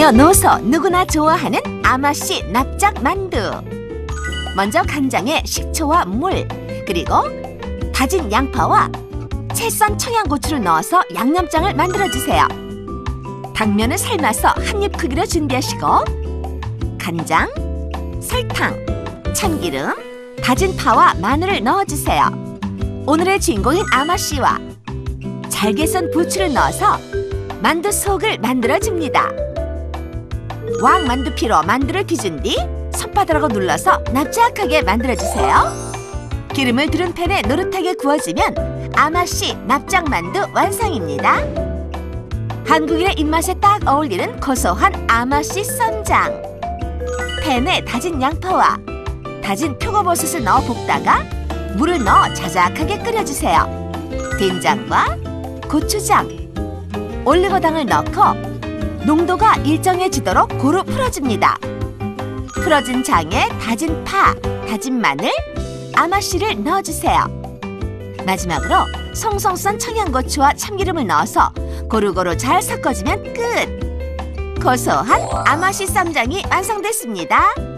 남녀노소 누구나 좋아하는 아마씨 납작 만두. 먼저 간장에 식초와 물, 그리고 다진 양파와 채 썬 청양고추를 넣어서 양념장을 만들어주세요. 당면을 삶아서 한 입 크기로 준비하시고 간장, 설탕, 참기름, 다진 파와 마늘을 넣어주세요. 오늘의 주인공인 아마씨와 잘게 썬 부추를 넣어서 만두 속을 만들어줍니다. 왕 만두피로 만두를 빚은 뒤 손바닥으로 눌러서 납작하게 만들어주세요. 기름을 두른 팬에 노릇하게 구워지면 아마씨 납작만두 완성입니다. 한국인의 입맛에 딱 어울리는 고소한 아마씨 쌈장. 팬에 다진 양파와 다진 표고버섯을 넣어 볶다가 물을 넣어 자작하게 끓여주세요. 된장과 고추장, 올리고당을 넣고 농도가 일정해지도록 고루 풀어줍니다. 풀어진 장에 다진 파, 다진 마늘, 아마씨를 넣어주세요. 마지막으로 송송 썬 청양고추와 참기름을 넣어서 고루고루 잘 섞어주면 끝! 고소한 아마씨 쌈장이 완성됐습니다.